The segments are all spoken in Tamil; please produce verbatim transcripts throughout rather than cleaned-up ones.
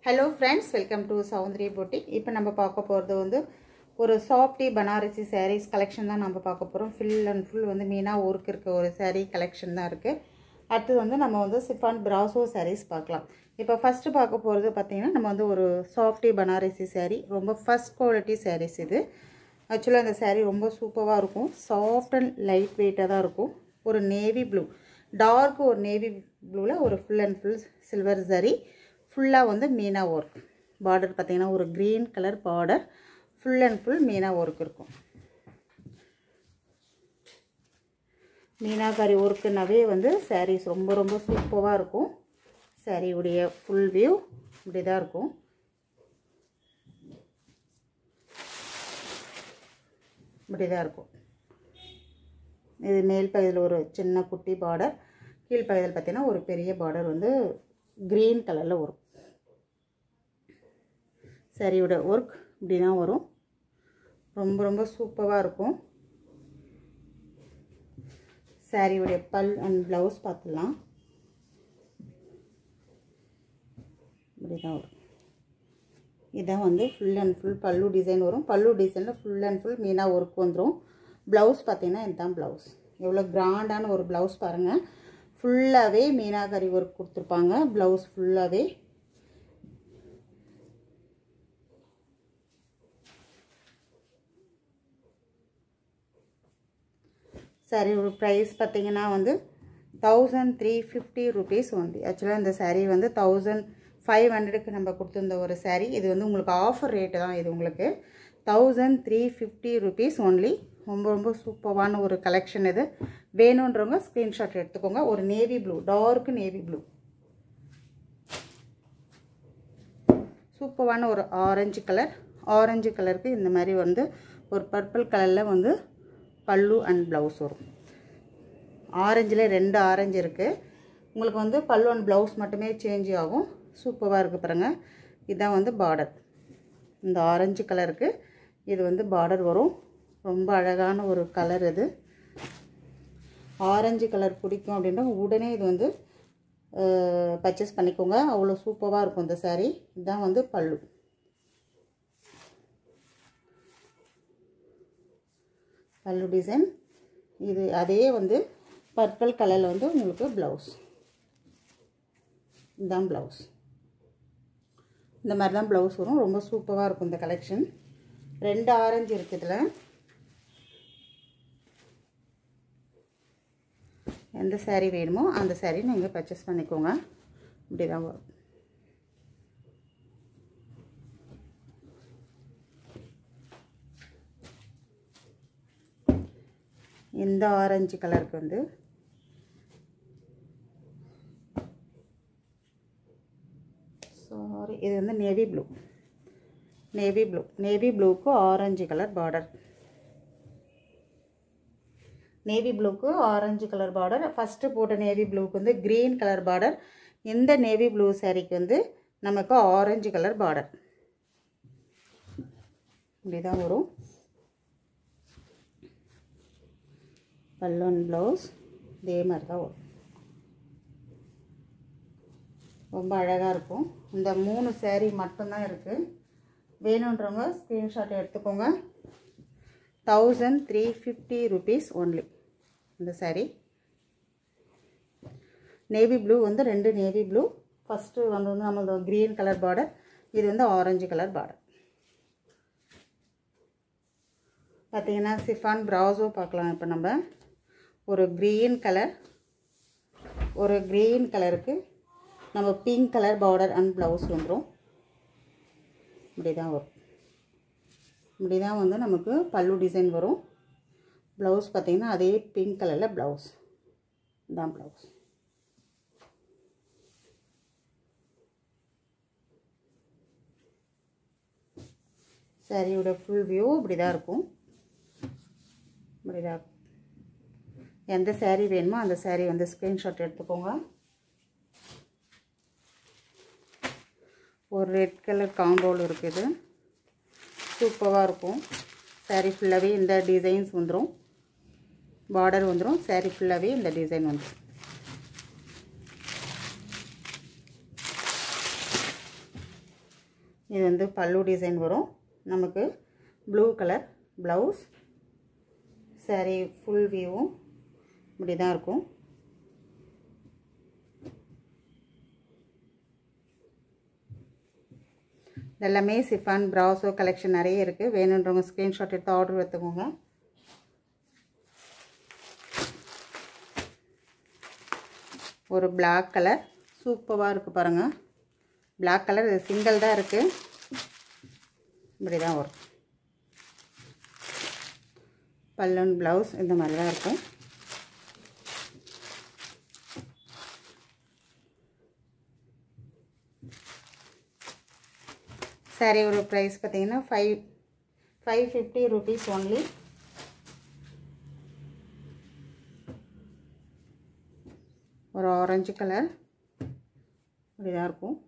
Hello friends, welcome to Soundry Boutique. இப்போ நம்ம பார்க்க போறது வந்து ஒரு Softy Banarasi sarees collection தான் நம்ம பார்க்க போறோம். Full and full வந்து மீனா work இருக்க ஒரு saree collection தான் இருக்கு. அடுத்து வந்து நம்ம வந்து Shiffon Brasso sarees பார்க்கலாம். இப்போ first பார்க்க போறது பாத்தீங்கன்னா நம்ம வந்து ஒரு Softy Banarasi saree, ரொம்ப first quality sarees இது. Actually அந்த saree ரொம்ப சூப்பரா இருக்கும். Soft and light weight தான் இருக்கும். ஒரு navy blue, dark ஒரு navy blueல ஒரு full and full silver zari. Full வந்து மீனா work. Border பாத்தீங்கன்னா ஒரு green color border. Full and full Meena work இருக்கும். மீனாகாரி workனாவே வந்து sarees ரொம்ப ரொம்ப சூப்பரா இருக்கும். saree உடைய full view இப்படி தான் இருக்கும். இப்படி தான் இருக்கும். இது மேல் பகுதியில் ஒரு சின்ன குட்டி border, கீழ் பகுதியில் பாத்தீங்கன்னா ஒரு பெரிய border வந்து green கலர்ல வரும். சாரியோட work இப்படி தான் வரும். ரொம்ப ரொம்ப சூப்பரா இருக்கும். சாரியோட பல் and blouse பார்க்கலாம். இப்படி தான் வரும். இதான் வந்து full and full பல்லு டிசைன் வரும். பல்லு டிசைன்ல full and full Meena work வந்துரும். blouse பாத்தீங்கன்னா இதுதான் blouse. எவ்வளவு கிராண்டான ஒரு blouse பாருங்க. ஃபுல்லாவே மீனாகாரி work கொடுத்திருப்பாங்க. blouse ஃபுல்லாவே saree ஒரு price பாத்தீங்கன்னா வந்து one thousand three hundred fifty rupees only. Actually இந்த saree வந்து one thousand five hundred க்கு நம்ம கொடுத்திருந்த ஒரு saree. இது வந்து உங்களுக்கு ஆஃபர் ரேட் தான். இது உங்களுக்கு one thousand three hundred fifty rupees only. ரொம்ப ரொம்ப சூப்பரான ஒரு கலெக்ஷன் இது. வேணும்ன்றவங்க ஸ்கிரீன்ஷாட் எடுத்துக்கோங்க. ஒரு navy blue, dark navy blue. சூப்பரான ஒரு ஆரஞ்சு கலர். ஆரஞ்சு கலருக்கு இந்த மாதிரி வந்து ஒரு பர்பிள் கலர்ல வந்து பல்லு and blouse வரும். ஆரஞ்சுல ரெண்டு ஆரஞ்சு இருக்கு. உங்களுக்கு வந்து பல்லு and blouse மட்டுமே சேஞ்ச் ஆகும். சூப்பரா இருக்கு பாருங்க. இதான் வந்து border. இந்த ஆரஞ்சு கலருக்கு இது வந்து border வரும். ரொம்ப அழகான ஒரு கலர் இது. ஆரஞ்சு கலர் பிடிக்கும் அப்படினா உடனே இது வந்து பர்ச்சேஸ் பண்ணிக்கோங்க. அவ்வளவு சூப்பரா இருக்கும் இந்த saree. இதான் வந்து பல்லு. பல்லு டிசைன் இது அதே வந்து பர்பிள் கலர்ல வந்து உங்களுக்கு blouse. இதான் blouse. இந்த மாதிரி தான் blouse வரும். ரொம்ப சூப்பரா இருக்கும் இந்த கலெக்ஷன். ரெண்டு ஆரஞ்சு இருக்கு இதுல. எந்த saree வேணுமோ அந்த saree நீங்க பர்ச்சேஸ் பண்ணிக்கோங்க. இப்படி தான் வரும். இந்த ஆரஞ்சு கலருக்கு வந்து சாரி இது வந்து navy blue. Navy blue. Navy ப்ளூக்கு ஆரஞ்சு கலர் பார்டர். நேவி ப்ளூக்கு ஆரஞ்சு கலர் பார்டர். ஃபர்ஸ்ட் போட்ட நேவி ப்ளூக்கு வந்து கிரீன் கலர் பார்டர். இந்த நேவி ப்ளூ சாரிக்கு வந்து நமக்கு ஆரஞ்சு கலர் பார்டர். இப்படி தான் வரும். பல்லு and blouse இதே மாதிரி தான் வரும். ரொம்ப அழகா இருக்கும். இந்த மூணு saree மட்டும் தான் இருக்கு. வேணும்ன்றவங்க ஸ்கிரீன்ஷாட் எடுத்துக்கோங்க. one thousand three hundred fifty rupees only இந்த saree. நேவி ப்ளூ வந்து ரெண்டு நேவி ப்ளூ. ஃபர்ஸ்ட் வந்து நம்ம கிரீன் கலர் பார்டர், இது வந்து ஆரஞ்சு கலர் பார்டர். பாத்தீங்கன்னா Shiffon Brasso பார்க்கலாம். இப்போ நம்ம ஒரு green கலர், ஒரு green கலருக்கு நம்ம pink colour border and blouse வந்துரும். இப்படி தான் வரும். இப்படி தான் வந்து நமக்கு பல்லு டிசைன் வரும். blouse பாத்தீங்கன்னா அதே pink கலர்ல blouse. இதான் blouse. சாரியோட full view இப்படி தான் இருக்கும். இப்படி தான். எந்த saree வேணுமோ அந்த saree வந்து ஸ்கிரீன்ஷாட் எடுத்துக்கோங்க. ஒரு ரெட் கலர் காம்போல இருக்குது. சூப்பரா இருக்கும். saree ஃபுல்லாவே இந்த டிசைன்ஸ் வந்துரும். பார்டர் வந்துரும். saree ஃபுல்லாவே இந்த டிசைன் வந்துரும். இது வந்து பல்லு டிசைன் வரும். நமக்கு blue colour blouse. saree full வியூவும் இப்படி தான் இருக்கும். இதெல்லாமே சிஃபான் பிராசோ கலெக்ஷன் நிறைய இருக்குது. வேணுன்றவங்க ஸ்க்ரீன்ஷாட் எடுத்து ஆர்டர் எடுத்துக்கோங்க. ஒரு பிளாக் கலர் சூப்பராக இருக்குது பாருங்கள். பிளாக் கலர் இது சிங்கிள் தான் இருக்குது. இப்படி தான் வரும். பல்லன் ப்ளவுஸ் இந்த மாதிரி தான் இருக்கும். சாரி ஒரு ப்ரைஸ் பார்த்தீங்கன்னா five five fifty rupees only. ஒரு ஆரஞ்சு கலர் இப்படி தான் இருக்கும்.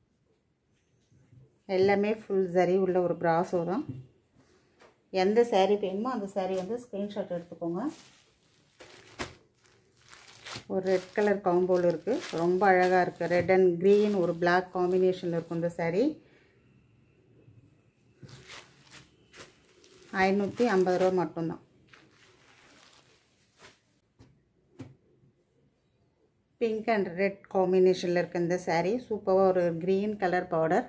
எல்லாமே ஃபுல் சரி உள்ள ஒரு பிராசோ தான். எந்த saree வேணுமோ அந்த saree வந்து ஸ்க்ரீன்ஷாட் எடுத்துக்கோங்க. ஒரு ரெட் கலர் காம்போவில் இருக்குது. ரொம்ப அழகாக இருக்குது. ரெட் அண்ட் க்ரீன் ஒரு பிளாக் காம்பினேஷனில் இருக்கும் இந்த saree. ஐநூற்றி ஐம்பது ரூபா மட்டும்தான். பிங்க் அண்ட் ரெட் காம்பினேஷனில் இருக்க இந்த saree சூப்பராக ஒரு க்ரீன் கலர் பார்டர்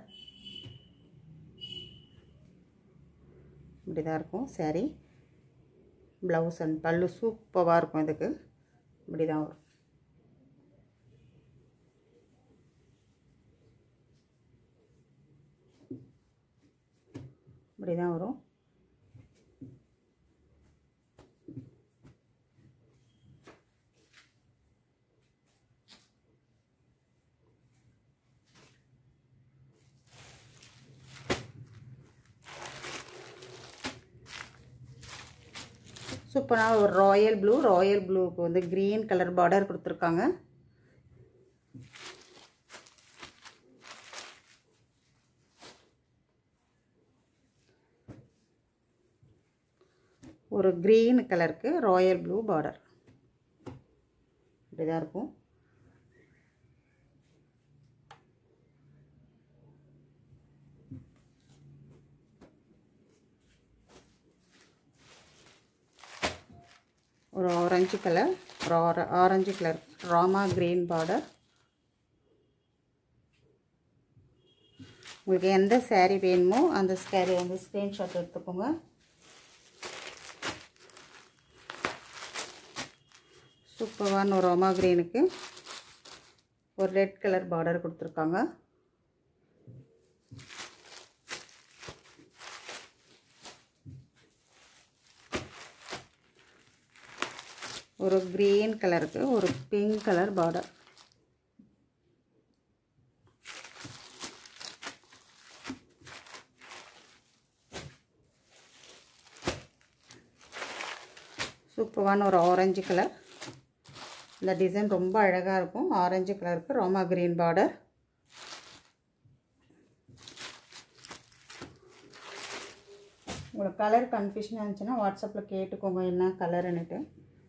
இப்படி தான் இருக்கும் saree. ப்ளவுஸ் அண்ட் பல்லு சூப்பராக இருக்கும். இதுக்கு இப்படி தான் வரும். இப்படி தான் வரும். சூப்பராக ஒரு ராயல் ப்ளூ ராயல் ப்ளூக்கு வந்து க்ரீன் கலர் பார்டர் கொடுத்துருக்காங்க. ஒரு க்ரீன் கலருக்கு ராயல் ப்ளூ பார்டர் இப்படி தான் இருக்கும். ஒரு ஆரஞ்சு கலர் ஒரு orange colour Rama green border. உங்களுக்கு எந்த saree வேணுமோ அந்த saree வந்து ஸ்க்ரீன்ஷாட் எடுத்துக்கோங்க. சூப்பரான ஒரு ராமா க்ரீனுக்கு ஒரு ரெட் கலர் பார்டர் கொடுத்துருக்காங்க. ஒரு க்ரீன் கலருக்கு ஒரு பிங்க் கலர் பார்டர். சூப்பரான ஒரு ஆரஞ்சு கலர். இந்த டிசைன் ரொம்ப அழகாக இருக்கும். ஆரஞ்சு கலருக்கு ராமா க்ரீன் பார்டர். உங்களுக்கு கலர் கன்ஃபியூஷனாக இருந்துச்சுன்னா வாட்ஸ்அப்பில் கேட்டுக்கோங்க என்ன கலருன்னுட்டு.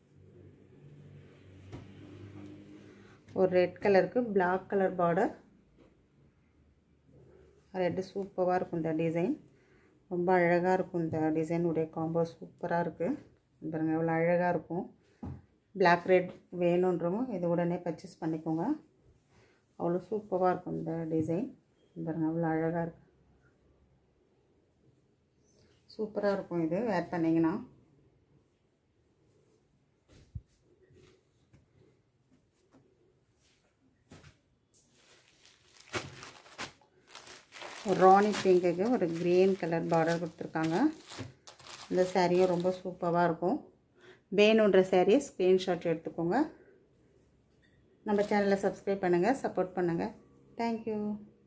ஒரு ரெட் கலருக்கு பிளாக் கலர் பார்டர். ரெட்டு சூப்பராக இருக்கும். இந்த டிசைன் ரொம்ப அழகாக இருக்கும். இந்த டிசைனுடைய காம்போ சூப்பராக இருக்குது பாருங்க. எவ்வளோ அழகாக இருக்கும். பிளாக் ரெட் வேணுன்றவங்க இது உடனே பர்ச்சேஸ் பண்ணிக்கோங்க. அவ்வளோ சூப்பராக இருக்கும் இந்த டிசைன் பாருங்க. அவ்வளோ அழகாக இருக்குது. சூப்பராக இருக்கும். இது வேர் பண்ணிங்கன்னா ஒரு ராணி பிங்க்குக்கு ஒரு க்ரீன் கலர் பார்டர் கொடுத்துருக்காங்க. இந்த சாரியும் ரொம்ப சூப்பராக இருக்கும். வேணுன்ற சாரியை ஸ்க்ரீன்ஷாட் எடுத்துக்கோங்க. நம்ம சேனலை சப்ஸ்கிரைப் பண்ணுங்கள், சப்போர்ட் பண்ணுங்கள். தேங்க்யூ.